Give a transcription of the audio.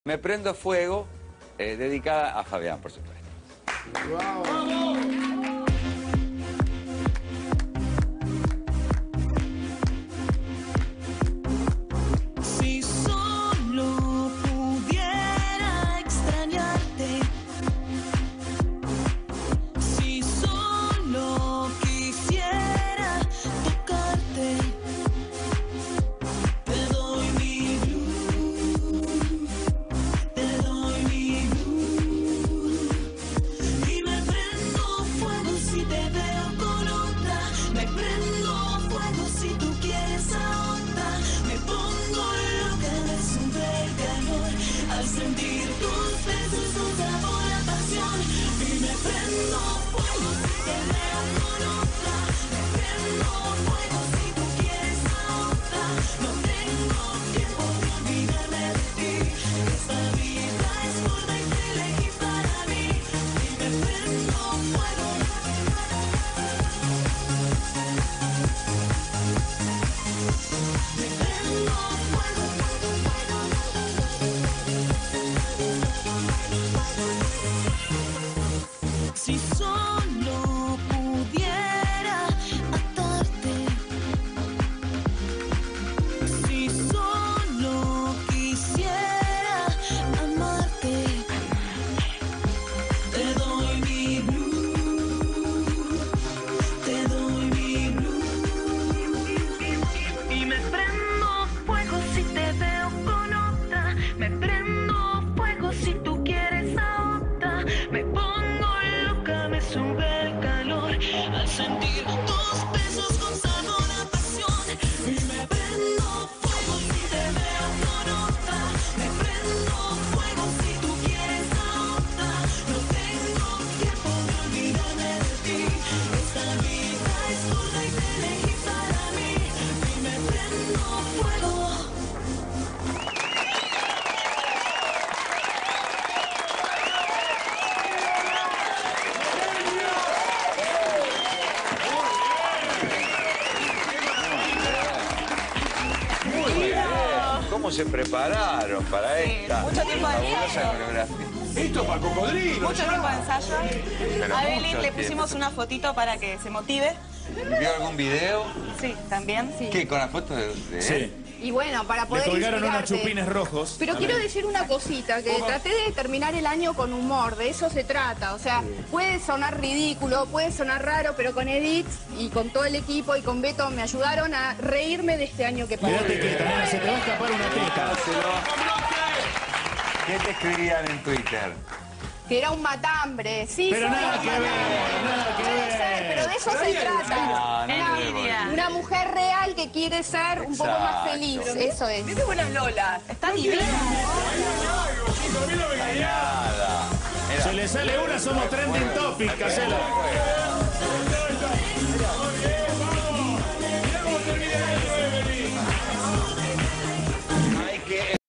Me prendo fuego, dedicada a Fabián, por supuesto. ¡Vamos! Si solo pudiera extrañarte, si solo quisiera tocarte, te doy mi luz, te doy mi luz. Y me prendo fuego si te veo con otra, me prendo fuego si tú quieres a otra, me pongo loca de sudor y calor al sentir tus besos, tu sabor a pasión. Y me prendo fuego si te veo con otra, me prendo fuego si tú quieres a otra, no tengo tiempo de olvidarme de ti, esta vida es corta y te elegí para mí. Y me prendo fuego. Me prendo fuego, si solo pudiera atarte, si solo quisiera amarte, te doy mi luz, te doy mi luz. Y me prendo fuego si te veo con otra, me prendo fuego si tú quieres a otra, me pongo loca, me sube el calor al sentir tus besos con sabor a pasión. Y me prendo fuego si te veo con otra, me prendo fuego si tú quieres a otra, no tengo tiempo de olvidarme de ti, esta vida es corta y te elegí para mí. Y me prendo fuego. ¿Cómo se prepararon para esta mucho tiempo de fabulosa ensayo. coreografía? Esto es para cocodrilo. Mucho tiempo de ensayo. Pero A mucho Evelyn le tiempo. pusimos una fotito para que se motive. ¿Vio algún video? Sí, también. Sí. ¿Qué? ¿Con la foto de él? Sí. Y bueno, para Le poder colgaron unos inspirarte. chupines rojos. Pero quiero decir una cosita, que traté de terminar el año con humor, de eso se trata. O sea, puede sonar ridículo, puede sonar raro, pero con Edith y con todo el equipo y con Beto me ayudaron a reírme de este año que pasó. Quédate quieta, nena, se te va a escapar una teta. ¿Qué te escribían en Twitter? Que era un matambre, sí. Pero sí, nada era un que ver, matambre. nada que Puede ser, ver. pero de eso se trata. No, no Una- debo. Una mujer real que quiere ser un poco más Exacto. feliz, eso es. Qué buenas Lola. Está divina. Nada. Era Se le sale una, somos trending topic, Casela.